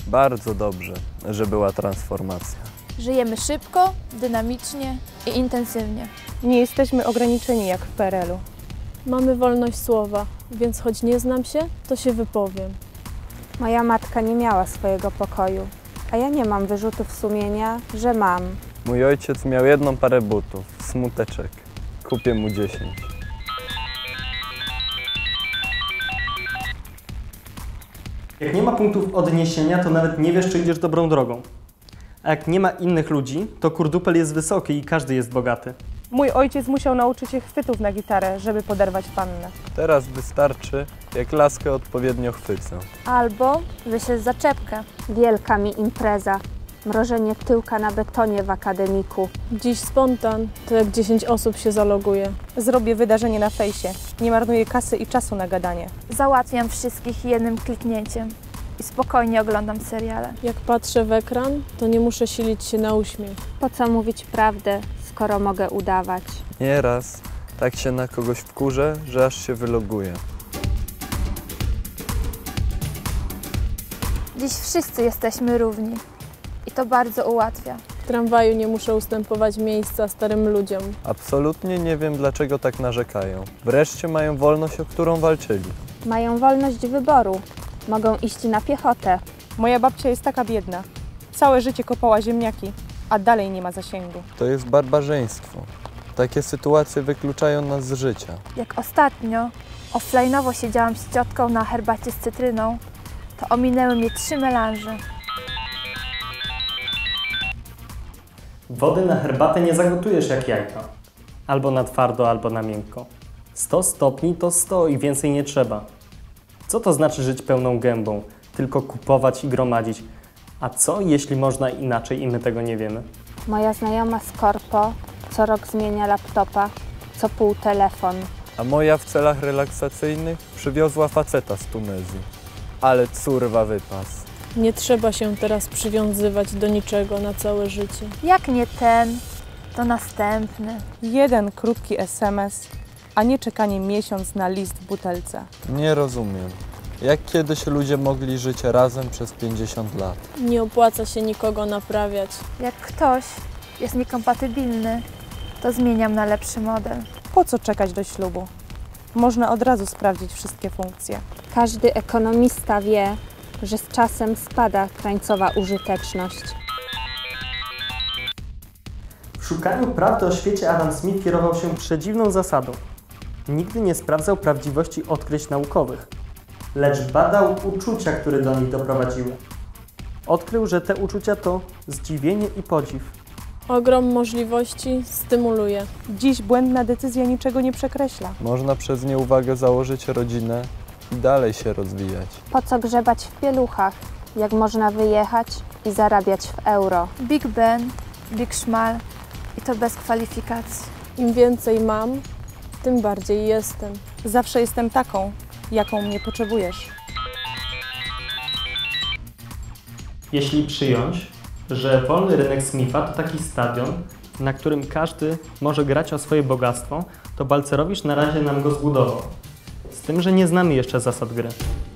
Bardzo dobrze, że była transformacja. Żyjemy szybko, dynamicznie i intensywnie. Nie jesteśmy ograniczeni jak w PRL-u. Mamy wolność słowa, więc choć nie znam się, to się wypowiem. Moja matka nie miała swojego pokoju, a ja nie mam wyrzutów sumienia, że mam. Mój ojciec miał jedną parę butów, smuteczek. Kupię mu 10. Jak nie ma punktów odniesienia, to nawet nie wiesz, czy idziesz dobrą drogą. A jak nie ma innych ludzi, to kurdupel jest wysoki i każdy jest bogaty. Mój ojciec musiał nauczyć się chwytów na gitarę, żeby poderwać pannę. Teraz wystarczy, jak laskę odpowiednio chwycę. Albo wyślesz zaczepkę. Wielka mi impreza. Mrożenie tyłka na betonie w akademiku. Dziś spontan, to jak 10 osób się zaloguje. Zrobię wydarzenie na fejsie. Nie marnuję kasy i czasu na gadanie. Załatwiam wszystkich jednym kliknięciem i spokojnie oglądam seriale. Jak patrzę w ekran, to nie muszę silić się na uśmiech. Po co mówić prawdę, skoro mogę udawać? Nieraz tak się na kogoś wkurzę, że aż się wyloguję. Dziś wszyscy jesteśmy równi i to bardzo ułatwia. W tramwaju nie muszę ustępować miejsca starym ludziom. Absolutnie nie wiem, dlaczego tak narzekają. Wreszcie mają wolność, o którą walczyli. Mają wolność wyboru. Mogą iść na piechotę. Moja babcia jest taka biedna. Całe życie kopała ziemniaki, a dalej nie ma zasięgu. To jest barbarzyństwo. Takie sytuacje wykluczają nas z życia. Jak ostatnio offline'owo siedziałam z ciotką na herbacie z cytryną, to ominęły mnie 3 melanże. Wody na herbatę nie zagotujesz jak jajka. Albo na twardo, albo na miękko. 100 stopni to 100 i więcej nie trzeba. Co to znaczy żyć pełną gębą? Tylko kupować i gromadzić. A co, jeśli można inaczej i my tego nie wiemy? Moja znajoma z korpo co rok zmienia laptopa, co pół telefon. A moja w celach relaksacyjnych przywiozła faceta z Tunezji. Ale curwa wypas. Nie trzeba się teraz przywiązywać do niczego na całe życie. Jak nie ten, to następny. Jeden krótki SMS, a nie czekanie miesiąc na list w butelce. Nie rozumiem. Jak kiedyś ludzie mogli żyć razem przez 50 lat? Nie opłaca się nikogo naprawiać. Jak ktoś jest niekompatybilny, to zmieniam na lepszy model. Po co czekać do ślubu? Można od razu sprawdzić wszystkie funkcje. Każdy ekonomista wie, że z czasem spada krańcowa użyteczność. W szukaniu prawdy o świecie Adam Smith kierował się przedziwną zasadą. Nigdy nie sprawdzał prawdziwości odkryć naukowych, lecz badał uczucia, które do nich doprowadziły. Odkrył, że te uczucia to zdziwienie i podziw. Ogrom możliwości stymuluje. Dziś błędna decyzja niczego nie przekreśla. Można przez nieuwagę założyć rodzinę i dalej się rozwijać. Po co grzebać w pieluchach, jak można wyjechać i zarabiać w euro? Big Ben, Big Szmal i to bez kwalifikacji. Im więcej mam, tym bardziej jestem. Zawsze jestem taką, jaką mnie potrzebujesz. Jeśli przyjąć, że wolny rynek Smitha to taki stadion, na którym każdy może grać o swoje bogactwo, to Balcerowicz na razie nam go zbudował. Z tym, że nie znamy jeszcze zasad gry.